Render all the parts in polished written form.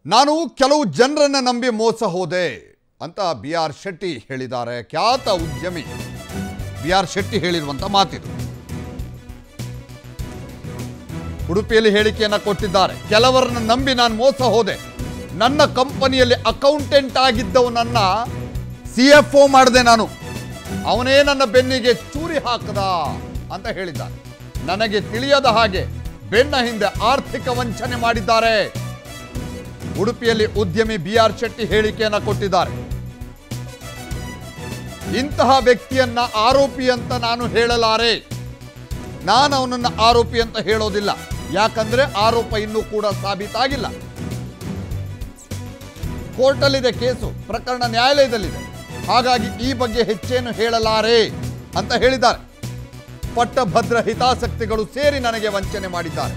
ನಾನು ಕೆಲವು ಜನರನ್ನ ನಂಬಿ ಮೋಸ ಹೋದೆ ಅಂತ ಬಿ.ಆರ್. ಶೆಟ್ಟಿ ಹೇಳಿದ್ದಾರೆ. ಖ್ಯಾತ ಉದ್ಯಮಿ ಬಿ.ಆರ್. ಶೆಟ್ಟಿ ಹೇಳಿರುವಂತ ಮಾತಿದು. ಉಡುಪಿಯಲ್ಲಿ ಹೇಳಿಕೆಯನ್ನು ಕೊಟ್ಟಿದ್ದಾರೆ. ಕೆಲವರನ್ನ ನಂಬಿ ನಾನು ಮೋಸ ಹೋದೆ. ನನ್ನ ಕಂಪನಿಯಲ್ಲಿ ಅಕೌಂಟೆಂಟ್ ಆಗಿದ್ದವನನ್ನ CFO ಮಾಡಿದೆ ನಾನು. ಅವನೇ ನನ್ನ ಬೆನ್ನಿಗೆ ಚೂರಿ ಹಾಕದ ಅಂತ ಹೇಳಿದ್ದಾರೆ. ನನಗೆ ತಿಳಿಯದ ಹಾಗೆ ಬೆನ್ನ ಹಿಂದೆ ಆರ್ಥಿಕ ವಂಚನೆ ಮಾಡಿದ್ದಾರೆ. ಉಡುಪಿಯಲ್ಲಿ ಉದ್ಯಮಿ ಬಿ.ಆರ್. ಶೆಟ್ಟಿ ಹೇಳಿಕೆಯನ್ನು ಕೊಟ್ಟಿದ್ದಾರೆ. ಇಂತಹ ವ್ಯಕ್ತಿಯನ್ನ ಆರೋಪಿ ಅಂತ ನಾನು ಹೇಳಲಾರೆ. ನಾನು ಅವನನ್ನು ಆರೋಪಿ ಅಂತ ಹೇಳೋದಿಲ್ಲ. ಯಾಕಂದ್ರೆ ಆರೋಪ ಇನ್ನೂ ಕೂಡ ಸಾಬೀತಾಗಿಲ್ಲ. ಕೋರ್ಟಲ್ಲಿದೆ ಕೇಸು, ಪ್ರಕರಣ ನ್ಯಾಯಾಲಯದಲ್ಲಿದೆ. ಹಾಗಾಗಿ ಈ ಬಗ್ಗೆ ಹೆಚ್ಚೇನು ಹೇಳಲಾರೆ ಅಂತ ಹೇಳಿದ್ದಾರೆ. ಪಟ್ಟಭದ್ರ ಹಿತಾಸಕ್ತಿಗಳು ಸೇರಿ ನನಗೆ ವಂಚನೆ ಮಾಡಿದ್ದಾರೆ.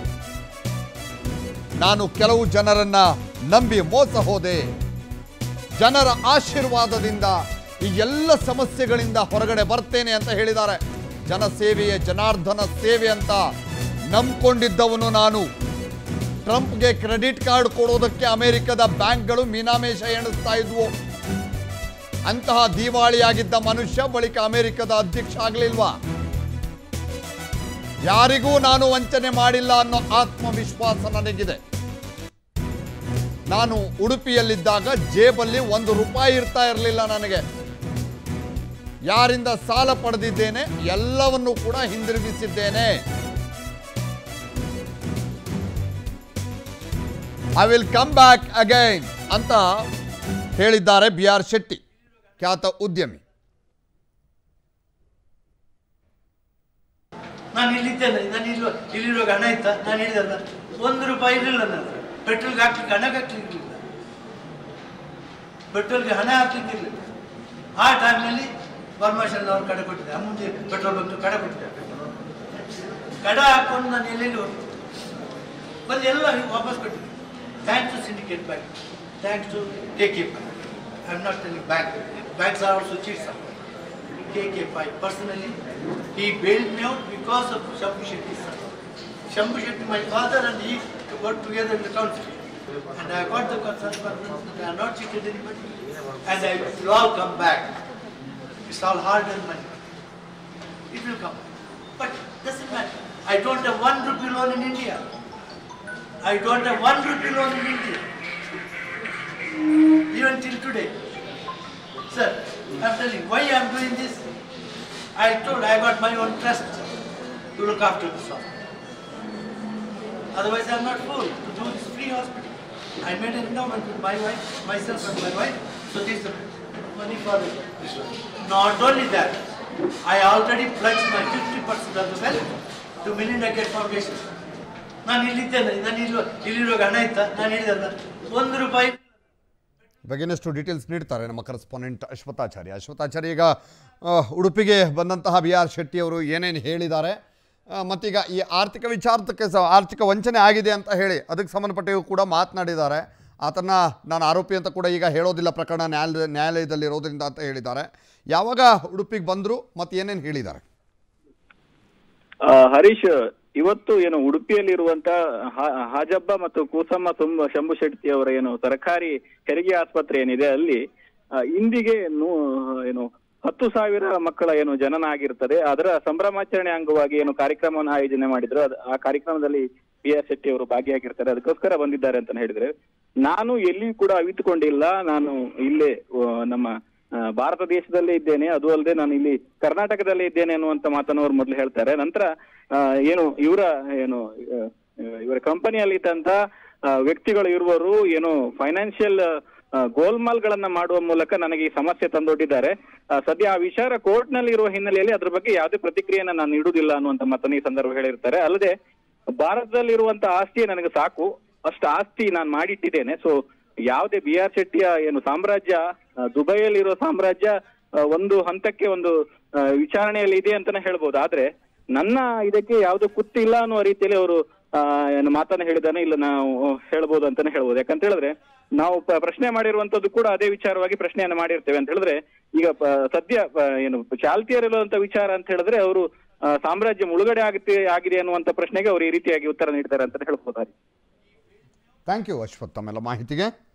ನಾನು ಕೆಲವು ಜನರನ್ನ ನಂಬಿ ಮೋಸ ಹೋದೆ. ಜನರ ಆಶೀರ್ವಾದದಿಂದ ಈ ಎಲ್ಲ ಸಮಸ್ಯೆಗಳಿಂದ ಹೊರಗಡೆ ಬರ್ತೇನೆ ಅಂತ ಹೇಳಿದ್ದಾರೆ. ಜನಸೇವೆಯೇ ಜನಾರ್ದನ ಸೇವೆ ಅಂತ ನಂಬಿಕೊಂಡಿದ್ದವನು ನಾನು. ಟ್ರಂಪ್ಗೆ ಕ್ರೆಡಿಟ್ ಕಾರ್ಡ್ ಕೊಡೋದಕ್ಕೆ ಅಮೆರಿಕದ ಬ್ಯಾಂಕ್ಗಳು ಮೀನಾಮೇಷ ಎಣಿಸ್ತಾ ಇದ್ವು. ಅಂತಹ ದಿವಾಳಿಯಾಗಿದ್ದ ಮನುಷ್ಯ ಬಳಿಕ ಅಮೆರಿಕದ ಅಧ್ಯಕ್ಷ ಆಗಲಿಲ್ವಾ? ಯಾರಿಗೂ ನಾನು ವಂಚನೆ ಮಾಡಿಲ್ಲ ಅನ್ನೋ ಆತ್ಮವಿಶ್ವಾಸ ನನಗಿದೆ. ನಾನು ಉಡುಪಿಯಲ್ಲಿದ್ದಾಗ ಜೇಬಲ್ಲಿ ₹1 ಇರ್ತಾ ಇರಲಿಲ್ಲ ನನಗೆ. ಯಾರಿಂದ ಸಾಲ ಪಡೆದಿದ್ದೇನೆ ಎಲ್ಲವನ್ನೂ ಕೂಡ ಹಿಂದಿರುಗಿಸಿದ್ದೇನೆ. I will come back again ಅಂತ ಹೇಳಿದ್ದಾರೆ ಬಿ.ಆರ್. ಶೆಟ್ಟಿ, ಖ್ಯಾತ ಉದ್ಯಮಿ. ನಾನು ಇಲ್ಲಿದ್ದೇನೆ, ಇಲ್ಲಿರುವಾಗ ಹಣ ಇತ್ತ, ನಾನು ಹೇಳಿದಲ್ಲ ₹1 ಇರಲಿಲ್ಲ. ನಾನು ಪೆಟ್ರೋಲ್ಗೆ ಹಾಕ್ಲಿಕ್ಕೆ ಹಣ ಹಾಕ್ಲಿಕ್ಕಿಲ್ಲ, ಪೆಟ್ರೋಲ್ಗೆ ಹಣ ಹಾಕ್ಲಿಕ್ಕಿರಲಿಲ್ಲ. ಆ ಟೈಮ್ನಲ್ಲಿ ಪರ್ಮಿಷನ್ ಅವ್ರು ಕಡೆ ಕೊಟ್ಟಿದ್ದಾರೆ. ಮುಂದೆ ಪೆಟ್ರೋಲ್ ಬಂದು ಕಡೆ ಕೊಟ್ಟಿದ್ದಾರೆ. ಕಡೆ ಹಾಕೊಂಡು ನಾನು ಎಲ್ಲೆಲ್ಲಿ ಹೋಗ್ತೀನಿ ಬಂದು ಎಲ್ಲ ವಾಪಸ್ ಕೊಟ್ಟಿದ್ದೆ. Thanks to Syndicate Bank, thanks to KK bank. I am not telling bank. Banks are also cheats. KK5 personally, he bailed me out because of Shambhu Shetty's son. Shambhu Shetty, my father, and he got together in the council. And I got the consent permission that I have not cheated anybody. And I will all come back. It's all hard-earned money. It will come back. But it doesn't matter. I don't have ₹1 loan in India. I don't have ₹1 loan in India. Even till today. Sir, I'm telling you, why I'm doing this? I told I got my own trust to look after this hospital. Otherwise, I'm not full to do this free hospital. I made an endowment with my wife, myself and my wife, so this is the money for this one. Not only that, I already pledged my 50% of the wealth to Melinda Gates Foundation. ನಾನು ಇಲ್ಲಿದ್ದೇನೆ, ಇಲ್ಲಿರುವಾಗ ಹಣ ಇತ್ತ, ನಾನು ಹೇಳಿದಲ್ಲ ₹1 ಬಗ್ಗೆನಷ್ಟು details ನೀಡ್ತಾರೆ ನಮ್ಮ correspondent ಅಶ್ವಥಾಚಾರ್ಯ. ಅಶ್ವಥಾಚಾರ್ಯ, ಈಗ ಉಡುಪಿಗೆ ಬಂದಂತಹ ಬಿ.ಆರ್. ಶೆಟ್ಟಿ ಅವರು ಏನೇನು ಹೇಳಿದ್ದಾರೆ, ಮತ್ತೀಗ ಈ ಆರ್ಥಿಕ ವಿಚಾರಕ್ಕೆ ಆರ್ಥಿಕ ವಂಚನೆ ಆಗಿದೆ ಅಂತ ಹೇಳಿ ಅದಕ್ಕೆ ಸಂಬಂಧಪಟ್ಟಿಗೂ ಕೂಡ ಮಾತನಾಡಿದ್ದಾರೆ. ಆತನ ನಾನು ಆರೋಪಿ ಅಂತ ಕೂಡ ಈಗ ಹೇಳೋದಿಲ್ಲ, ಪ್ರಕರಣ ನ್ಯಾಯಾಲಯದಲ್ಲಿ ಇರೋದ್ರಿಂದ ಅಂತ ಹೇಳಿದ್ದಾರೆ. ಯಾವಾಗ ಉಡುಪಿಗೆ ಬಂದರು ಮತ್ತು ಏನೇನು ಹೇಳಿದ್ದಾರೆ? ಹರೀಶ್, ಇವತ್ತು ಏನು ಉಡುಪಿಯಲ್ಲಿರುವಂತ ಹಾಜಬ್ಬ ಮತ್ತು ಕೂಸಮ್ಮ ಶಂಭು ಶೆಟ್ಟಿ ಅವರ ಏನು ಸರ್ಕಾರಿ ಹೆರಿಗೆ ಆಸ್ಪತ್ರೆ ಏನಿದೆ ಅಲ್ಲಿ ಇಂದಿಗೆ ಏನು 10,000 ಮಕ್ಕಳ ಏನು ಜನನ ಆಗಿರ್ತದೆ. ಅದರ ಸಂಭ್ರಮಾಚರಣೆ ಅಂಗವಾಗಿ ಏನು ಕಾರ್ಯಕ್ರಮವನ್ನು ಆಯೋಜನೆ ಮಾಡಿದ್ರು. ಆ ಕಾರ್ಯಕ್ರಮದಲ್ಲಿ ಬಿ.ಆರ್. ಶೆಟ್ಟಿ ಅವರು ಭಾಗಿಯಾಗಿರ್ತಾರೆ. ಅದಕ್ಕೋಸ್ಕರ ಬಂದಿದ್ದಾರೆ ಅಂತ ಹೇಳಿದ್ರೆ, ನಾನು ಎಲ್ಲಿಯೂ ಕೂಡ ಅವಿತುಕೊಂಡಿಲ್ಲ. ನಾನು ಇಲ್ಲೇ ನಮ್ಮ ಭಾರತ ದೇಶದಲ್ಲೇ ಇದ್ದೇನೆ, ಅದು ಅಲ್ಲದೆ ನಾನು ಇಲ್ಲಿ ಕರ್ನಾಟಕದಲ್ಲೇ ಇದ್ದೇನೆ ಅನ್ನುವಂತ ಮಾತನ್ನು ಅವ್ರು ಮೊದಲು ಹೇಳ್ತಾರೆ. ನಂತರ ಇವರ ಕಂಪನಿಯಲ್ಲಿ ಇದ್ದಂತ ವ್ಯಕ್ತಿಗಳು ಇರುವರು ಏನು ಫೈನಾನ್ಷಿಯಲ್ ಗೋಲ್ಮಾಲ್ ಗಳನ್ನ ಮಾಡುವ ಮೂಲಕ ನನಗೆ ಈ ಸಮಸ್ಯೆ ತಂದೊಡ್ಡಿದ್ದಾರೆ. ಸದ್ಯ ಆ ವಿಚಾರ ಕೋರ್ಟ್ ನಲ್ಲಿ ಇರುವ ಹಿನ್ನೆಲೆಯಲ್ಲಿ ಅದ್ರ ಬಗ್ಗೆ ಯಾವುದೇ ಪ್ರತಿಕ್ರಿಯೆಯನ್ನ ನಾನು ನೀಡುವುದಿಲ್ಲ ಅನ್ನುವಂತ ಮಾತನ್ನು ಈ ಸಂದರ್ಭ ಹೇಳಿರ್ತಾರೆ. ಅಲ್ಲದೆ ಭಾರತದಲ್ಲಿರುವಂತ ಆಸ್ತಿಯೇ ನನಗೆ ಸಾಕು, ಅಷ್ಟು ಆಸ್ತಿ ನಾನು ಮಾಡಿಟ್ಟಿದ್ದೇನೆ. ಸೊ ಯಾವುದೇ ಬಿ.ಆರ್. ಶೆಟ್ಟಿಯ ಏನು ಸಾಮ್ರಾಜ್ಯ, ದುಬೈಯಲ್ಲಿರೋ ಸಾಮ್ರಾಜ್ಯ ಒಂದು ಹಂತಕ್ಕೆ ಒಂದು ವಿಚಾರಣೆಯಲ್ಲಿ ಇದೆ ಅಂತಾನೆ ಹೇಳ್ಬೋದು. ಆದ್ರೆ ನನ್ನ ಇದಕ್ಕೆ ಯಾವ್ದು ಕುತ್ತಿಲ್ಲ ಅನ್ನುವ ರೀತಿಯಲ್ಲಿ ಅವರು ಏನು ಮಾತನ್ನ ಹೇಳಿದಾನೆ ಇಲ್ಲ ನಾವು ಹೇಳ್ಬೋದು ಅಂತಾನೆ ಹೇಳ್ಬೋದು. ಯಾಕಂತ ಹೇಳಿದ್ರೆ ನಾವು ಪ್ರಶ್ನೆ ಮಾಡಿರುವಂತದ್ದು ಕೂಡ ಅದೇ ವಿಚಾರವಾಗಿ ಪ್ರಶ್ನೆಯನ್ನ ಮಾಡಿರ್ತೇವೆ ಅಂತ ಹೇಳಿದ್ರೆ, ಈಗ ಸದ್ಯ ಏನು ಚಾಲ್ತಿಯಲ್ಲಿರುವಂತ ವಿಚಾರ ಅಂತ ಹೇಳಿದ್ರೆ ಅವರು ಸಾಮ್ರಾಜ್ಯ ಮುಳುಗಡೆ ಆಗಿದೆ ಅನ್ನುವಂತ ಪ್ರಶ್ನೆಗೆ ಅವರು ಈ ರೀತಿಯಾಗಿ ಉತ್ತರ ನೀಡ್ತಾರೆ ಅಂತ ಹೇಳ್ಬೋದು. ಥ್ಯಾಂಕ್ ಯು ಅಶ್ವಥ್ ತಮ್ಮೆಲ್ಲ ಮಾಹಿತಿಗೆ.